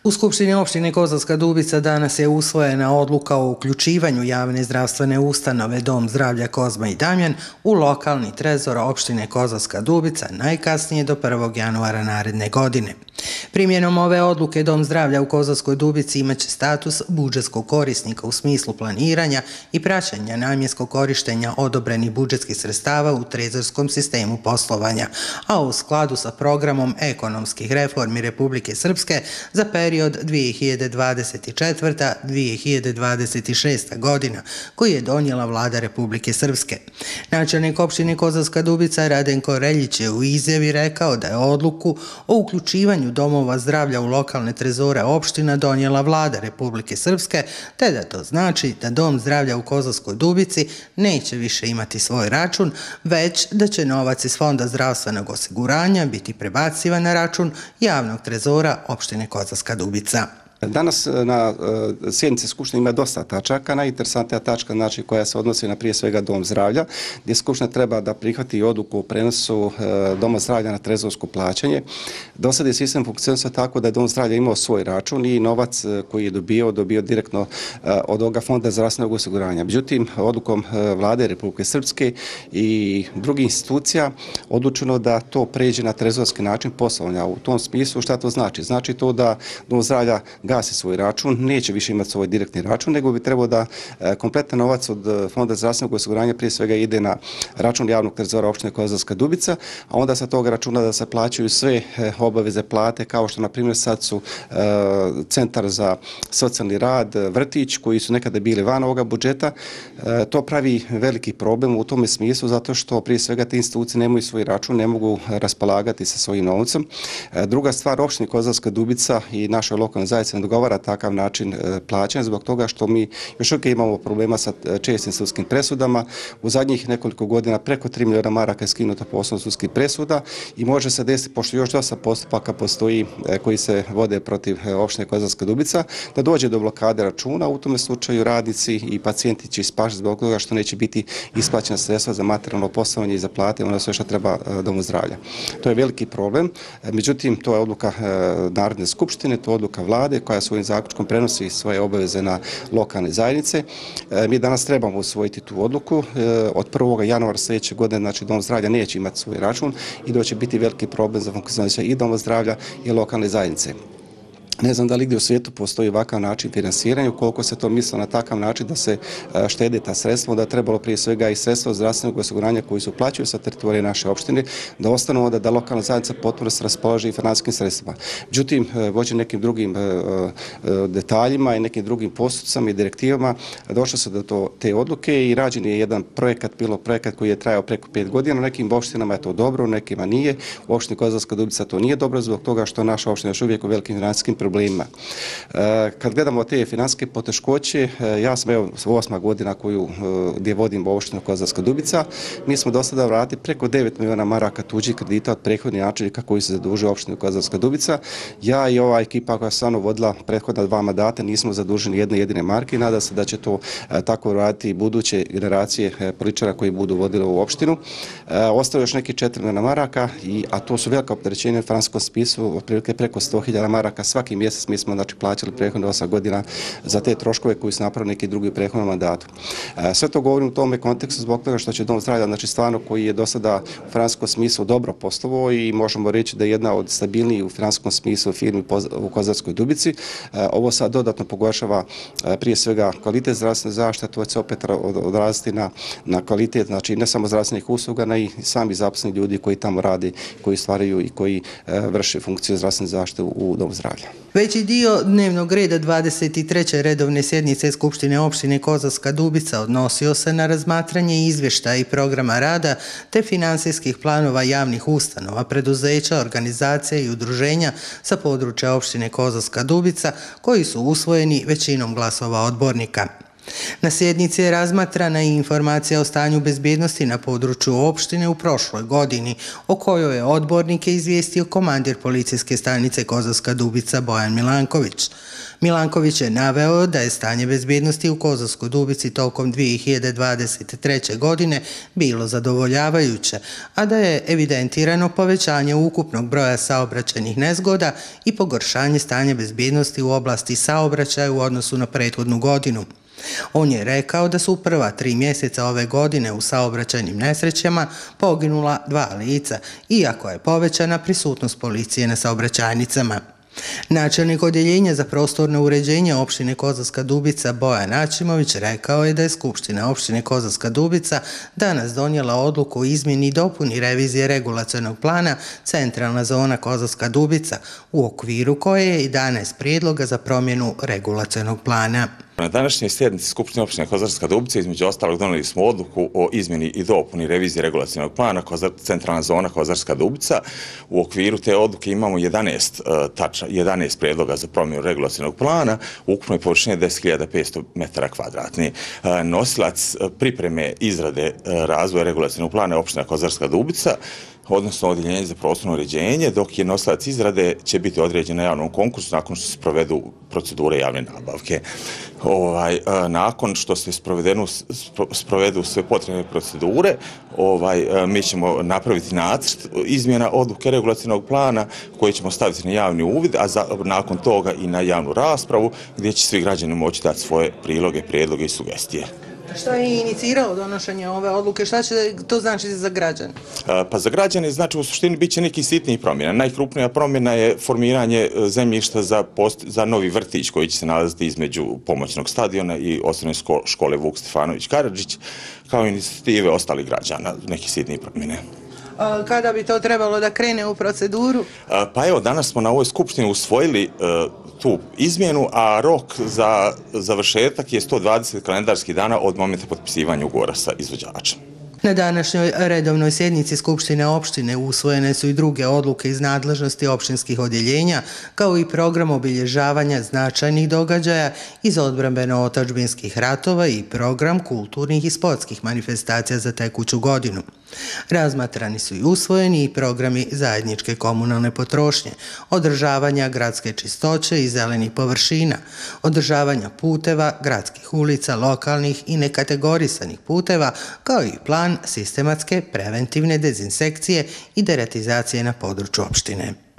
U Skupštini opštine Kozarska Dubica danas je usvojena odluka o uključivanju javne zdravstvene ustanove Dom zdravlja Kozma i Damjan u lokalni trezor opštine Kozarska Dubica najkasnije do 1. januara naredne godine. Primjenom ove odluke Dom zdravlja u Kozarskoj Dubici imaće status budžetskog korisnika u smislu planiranja i praćenja namjenskog korištenja odobrenih budžetskih sredstava u trezorskom sistemu poslovanja, a u skladu sa programom ekonomskih reformi Republike Srpske za period 2024-2026. godina, koji je donijela vlada Republike Srpske. Načelnik opštine Kozarska Dubica Radenko Reljić je u izjavi rekao da je odluku o uključivanju domova zdravlja u lokalne trezore opština donijela vlada Republike Srpske, te da to znači da Dom zdravlja u Kozarskoj Dubici neće više imati svoj račun, već da će novac iz Fonda zdravstvenog osiguranja biti prebacivan na račun javnog trezora opštine Kozarska Dubica. Danas na sjednici Skupštine ima dosta tačaka. Najinteresantnija tačka koja se odnosi na prije svega Dom zdravlja, gdje Skupština treba da prihvati odluku o prenosu Doma zdravlja na trezorsko plaćanje. Do sada je sistem funkcionisao tako da je Dom zdravlja imao svoj račun i novac koji je dobio direktno od ovoga Fonda zdravstvenog osiguranja. Međutim, odlukom vlade Republike Srpske i drugih institucija odlučeno da to pređe na trezorski način poslovanja. U tom smislu šta to znači? Znači to da Dom zdravlja gasi svoj račun, neće više imati svoj direktni račun, nego bi trebao da kompletan novac od Fonda zdravstvenog osiguranja prije svega ide na račun javnog trezora opštine Kozarska Dubica, a onda sa tog računa da se plaćaju sve obaveze plate, kao što na primjer sad su Centar za socijalni rad, vrtić, koji su nekada bili van ovoga budžeta. To pravi veliki problem u tome smislu, zato što prije svega te institucije nemaju svoj račun, ne mogu raspolagati sa svojim novcem. Druga stvar, opštini Kozarska Dubica i našoj lokalnoj zajednici ne dogovara takav način plaćanja zbog toga što mi još uvijek imamo problema sa čestim sudskim presudama. U zadnjih nekoliko godina preko 3 miliona maraka je skinuto po osnovu sudskih presuda i može se desiti, pošto još dosta postupaka postoji koji se vode protiv opštine Kozarska Dubica, da dođe do blokade računa. U tome slučaju radnici i pacijenti će ispašati zbog toga što neće biti isplaćena sredstva za materijalno poslovanje i za plate, ono sve što treba Domu zdravlja. To je veliki problem, međutim to je odluka Narodne skupštine, to je odluka vlade koja svojim zaključkom prenosi svoje obaveze na lokalne zajednice. Mi danas trebamo usvojiti tu odluku. Od 1. januara sljedeće godine, znači Dom zdravlja neće imati svoj račun i da će biti veliki problem za funkcionisanje i Doma zdravlja i lokalne zajednice. Ne znam da li gdje u svijetu postoji ovakav način finansiranja, ukoliko se to mislo na takav način da se štede ta sredstva, da je trebalo prije svega i sredstva zdravstvenog osiguranja koji se uplaćuju sa teritorije naše opštine, da ostanu da lokalna zajednica potpuno se raspolaže i finansijskim sredstvima. Međutim, vođen nekim drugim detaljima i nekim drugim postupcima i direktivama, došlo se do te odluke i rađen je jedan projekat, pilot projekat koji je trajao preko 5 godina. U nekim opštinama je to dobro, u nekima nije. U opštini Kozarska Dubica to nije dobro zbog toga što naša opština još uvijek u velikim financijskim problemima. Kad gledamo te financijske poteškoće, ja sam 8. godina gdje vodim opštinu Kozarska Dubica, mi smo do sada vratili preko 9 miliona maraka tuđih kredita od prethodnih načelnika koji se zadužuju opštinu Kozarska Dubica. Ja i ova ekipa koja je stvarno vodila prethodna 2 mandata nismo zaduženi jedne jedine marke i nada se da će to tako raditi i buduće generacije političara koji budu vodili u opštinu. Ostalo još neki 4 miliona maraka, a to su velika opterećenja u finansijskom spisku, otprilike preko 100.000 maraka svaki mjesec mi smo plaćali prethodne 8 godina za te troškove koji su napravili neki drugi u prethodnom mandatu. Sve to govorim u tome kontekstu zbog toga što će Dom zdravlja, stvarno koji je do sada u finansijskom smislu dobro poslovao i možemo reći da je jedna od stabilnijih u finansijskom smislu firmi u Kozarskoj Dubici. Ovo sad dodatno pogoršava prije svega kvalitet zdravstvene zaštite, to će se opet odraziti na kvalitet, znači ne samo zdravstvenih usluga, nego i sami zaposleni ljudi koji tamo rade, koji stvaraju i koji vrše funkciju zdravstvene zaštite u Domu zdravlja. Veći dio dnevnog reda 23. redovne sjednice Skupštine opštine Kozarska Dubica odnosio se na razmatranje izvještaja i programa rada te finansijskih planova javnih ustanova, preduzeća, organizacija i udruženja sa područja opštine Kozarska Dubica koji su usvojeni većinom glasova odbornika. Na sjednici je razmatrana i informacija o stanju bezbjednosti na području opštine u prošloj godini, o kojoj je odbornike izvijestio komandir policijske stanice Kozarska Dubica Bojan Milanković. Milanković je naveo da je stanje bezbjednosti u Kozarskoj Dubici tokom 2023. godine bilo zadovoljavajuće, a da je evidentirano povećanje ukupnog broja saobraćajnih nezgoda i pogoršanje stanja bezbjednosti u oblasti saobraćaja u odnosu na prethodnu godinu. On je rekao da su u prva 3 mjeseca ove godine u saobraćajnim nesrećama poginula 2 lica, iako je povećana prisutnost policije na saobraćajnicama. Načelnik odjeljenja za prostorno uređenje opštine Kozarska Dubica Bojan Ačimović rekao je da je Skupština opštine Kozarska Dubica danas donijela odluku o izmjeni i dopuni revizije regulacionog plana Centralna zona Kozarska Dubica, u okviru koje je i 11 prijedloga za promjenu regulacionog plana. Na današnjoj sjednici Skupštine opštine Kozarska Dubica između ostalog donijeli smo odluku o izmjeni i dopuni revizije regulacionog plana Centralna zona Kozarska Dubica. U okviru te odluke imamo 11 prijedloga za promjenu regulacionog plana, ukupnoj površine 10.500 m2. Nosilac pripreme izrade razvoja regulacionog plana je opština Kozarska Dubica, odnosno odjeljenje za prostorno uređenje, dok je nosilac izrade će biti određen na javnom konkursu nakon što se sprovedu procedure javne nabavke. Nakon što se sprovedu sve potrebne procedure, mi ćemo napraviti nacrt izmjena odluke regulacionog plana koji ćemo staviti na javni uvid, a nakon toga i na javnu raspravu gdje će svi građani moći dati svoje priloge, prijedloge i sugestije. Što je iniciralo donošenje ove odluke? Šta će to značiti za građane? Pa za građane znači u suštini bit će neki sitniji promjena. Najkrupnija promjena je formiranje zemljišta za novi vrtić koji će se nalaziti između pomoćnog stadiona i osnovne škole Vuk Stefanović Karadžić, kao inicijative ostalih građana, neke sitnije promjene. Kada bi to trebalo da krene u proceduru? Pa evo, danas smo na ovoj skupštini usvojili tu izmjenu, a rok za završetak je 120 kalendarskih dana od momenta potpisivanja ugovora sa izvođačem. Na današnjoj redovnoj sjednici Skupštine opštine usvojene su i druge odluke iz nadležnosti opštinskih odjeljenja, kao i program obilježavanja značajnih događaja iz odbrambeno-otadžbinskih ratova i program kulturnih i sportskih manifestacija za tekuću godinu. Razmatrani su i usvojeni i programi zajedničke komunalne potrošnje, održavanja gradske čistoće i zelenih površina, održavanja puteva, gradskih ulica, lokalnih i nekategorisanih puteva, kao i plan sistematske preventivne dezinsekcije i deratizacije na području opštine.